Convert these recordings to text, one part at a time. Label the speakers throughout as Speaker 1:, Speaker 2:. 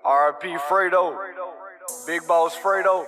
Speaker 1: RIP Fredo, Big Boss Fredo.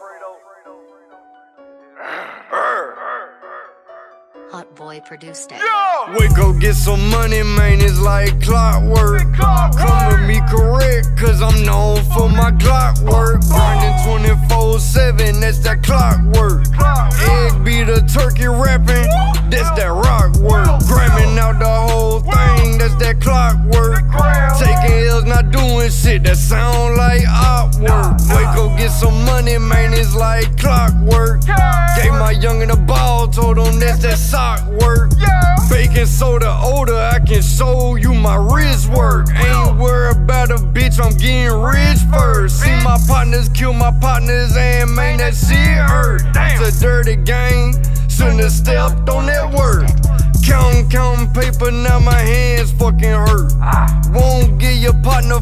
Speaker 2: Hot Boy produced it.
Speaker 1: Yeah.
Speaker 3: We go get some money, man, it's like clockwork. Come with me correct, cause I'm known for my clockwork. Grinding 24/7, that's that clockwork. Egg beat a turkey rapping, that's that rock work. Gramming out the whole thing, that's that clockwork. Taking L's, not doing shit, that sound like artwork. We go get some money, man, it's like clockwork. Gave my youngin' a ball, told him that's that sock work. Baking soda odor, I can show you my wrist work. Ain't worried about a bitch, I'm getting rich first. See my partners kill my partners, and man, that shit hurt. It's a dirty game, shouldn't have stepped on that word. Counting paper, now my hands fucking hurt. Won't give your partner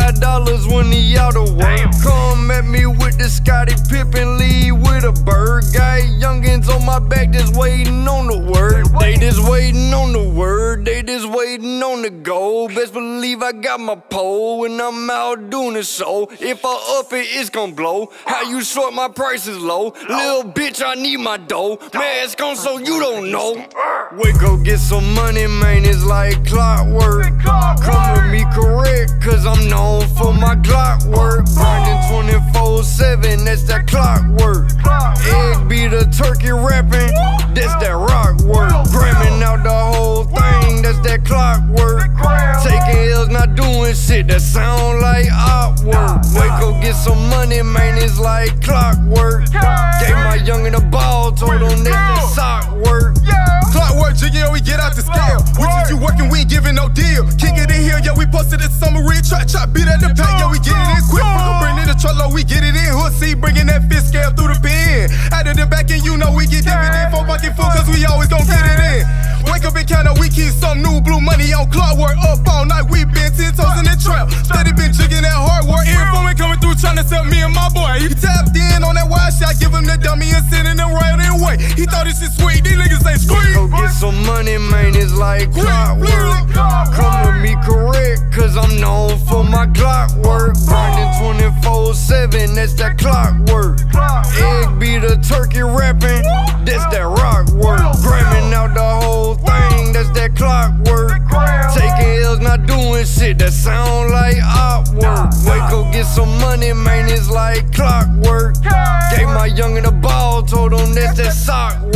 Speaker 3: $5 when he out of work. Come at me with the Scottie Pippen, lead with a bird. Got youngins on my back just waiting on the word. They just waiting on the word, they just waiting on the goal. Best believe I got my pole when I'm out doing the show. If I up it, it's gon' blow. How you short, my price is low. Little bitch, I need my dough. Mask on so you don't know. We go get some money, man, it's like clockwork. Come with me correct, cause I'm known for my clockwork. Grinding 24/7, that's that clockwork. Egg beat a turkey rapping, that's that rock work. Gramming out the whole thing, that's that clockwork. Taking L's, not doing shit, that sound like artwork. We go get some money, man, it's like clockwork. Gave my youngin' a ball, told him that's that sock work.
Speaker 4: Clockwork, jiggy, we get out the scale. We just you working, we ain't giving no deal. Kick it in here, yeah, we posted this summer. Chop, beat at the pack, yeah, we get it in quick. Bring it in the truckload, we get it in. Hood C, bringing that fist scale through the pen. Out of the back, and you know we get dividend for bucket full, cause we always gon' get it in. Wake up and count up, we keep some new blue money on clockwork. Up all night, we been 10 toes in the trap. Steady been jigging that hard work. Earphone coming through, trying to sell me and my boy. He tapped in on that wide shot, give him the dummy and sending him right in way. He thought this shit sweet, these niggas ain't sweet.
Speaker 3: Go get some money, man, it's like clockwork. Come with me correct, cause I'm known for my clockwork. Grinding 24/7, that's that clockwork. Egg beat a turkey rapping, that's that rock work. Gramming out the whole thing, that's that clockwork. Taking L's, not doing shit, that sound like artwork. We go get some money, man, it's like clockwork. Gave my youngin' a ball, told him that's that sock work.